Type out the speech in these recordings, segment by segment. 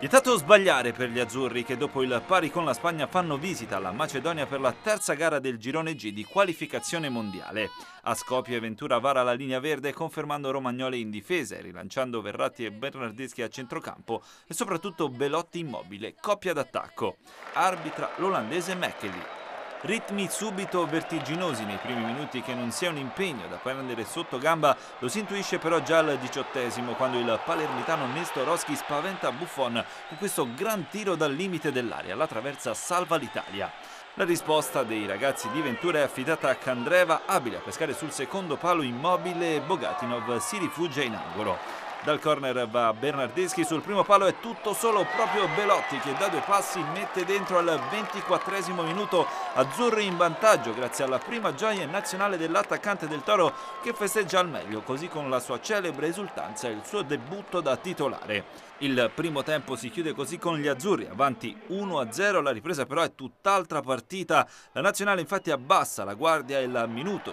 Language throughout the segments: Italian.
Vietato sbagliare per gli azzurri che dopo il pari con la Spagna fanno visita alla Macedonia per la terza gara del girone G di qualificazione mondiale. A Skopje Ventura vara la linea verde confermando Romagnoli in difesa e rilanciando Verratti e Bernardeschi a centrocampo e soprattutto Belotti immobile, coppia d'attacco. Arbitra l'olandese Mekeli. Ritmi subito vertiginosi nei primi minuti che non sia un impegno da prendere sotto gamba, lo si intuisce però già al 18esimo quando il palermitano Nestorowski spaventa Buffon con questo gran tiro dal limite dell'area, la traversa salva l'Italia. La risposta dei ragazzi di Ventura è affidata a Candreva, abile a pescare sul secondo palo immobile e Bogatinov si rifugia in angolo. Dal corner va Bernardeschi, sul primo palo è tutto solo proprio Belotti che da due passi mette dentro al 24esimo minuto, azzurri in vantaggio grazie alla prima gioia nazionale dell'attaccante del Toro che festeggia al meglio, così con la sua celebre esultanza e il suo debutto da titolare. Il primo tempo si chiude così con gli azzurri avanti 1-0, la ripresa però è tutt'altra partita. La nazionale infatti abbassa la guardia e al minuto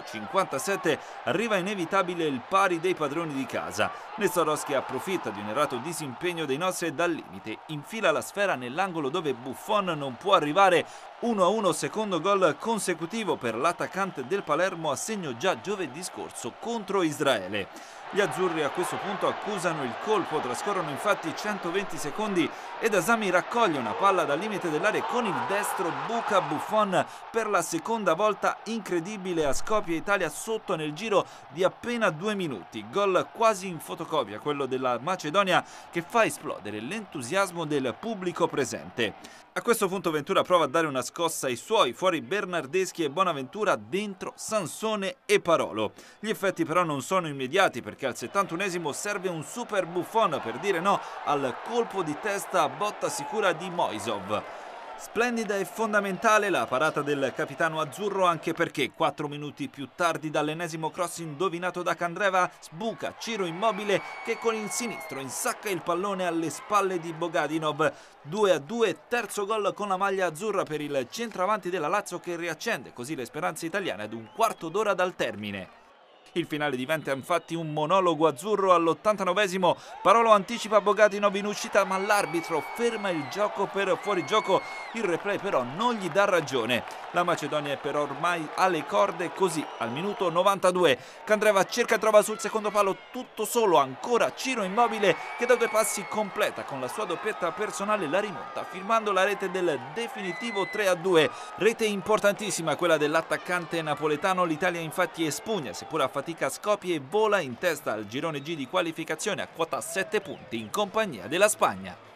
57 arriva inevitabile il pari dei padroni di casa. Nestorowski approfitta di un errato disimpegno dei nostri e dal limite infila la sfera nell'angolo dove Buffon non può arrivare. 1-1, secondo gol consecutivo per l'attaccante del Palermo a segno già giovedì scorso contro Israele. Gli azzurri a questo punto accusano il colpo, trascorrono infatti 120 secondi ed Asami raccoglie una palla dal limite dell'area e con il destro buca Buffon per la seconda volta incredibile a Skopje, Italia sotto nel giro di appena 2 minuti. Gol quasi in fotocopia, quello della Macedonia, che fa esplodere l'entusiasmo del pubblico presente. A questo punto Ventura prova a dare una scossa ai suoi, fuori Bernardeschi e Bonaventura, dentro Sansone e Parolo. Gli effetti però non sono immediati perché al 71esimo serve un super Buffon per dire no al colpo di testa a botta sicura di Moisov. Splendida e fondamentale la parata del capitano azzurro, anche perché 4 minuti più tardi dall'ennesimo cross indovinato da Candreva sbuca Ciro Immobile che con il sinistro insacca il pallone alle spalle di Bogatinov. 2-2, terzo gol con la maglia azzurra per il centravanti della Lazio che riaccende così le speranze italiane ad un quarto d'ora dal termine. Il finale diventa infatti un monologo azzurro all'89esimo, Parolo anticipa Bogatinov in uscita ma l'arbitro ferma il gioco per fuorigioco, il replay però non gli dà ragione. La Macedonia è però ormai alle corde così al minuto 92. Candreva cerca e trova sul secondo palo tutto solo ancora Ciro Immobile che da due passi completa con la sua doppietta personale la rimonta firmando la rete del definitivo 3-2. Rete importantissima quella dell'attaccante napoletano, l'Italia infatti espugna seppur a fatica Skopje e vola in testa al girone G di qualificazione a quota 7 punti in compagnia della Spagna.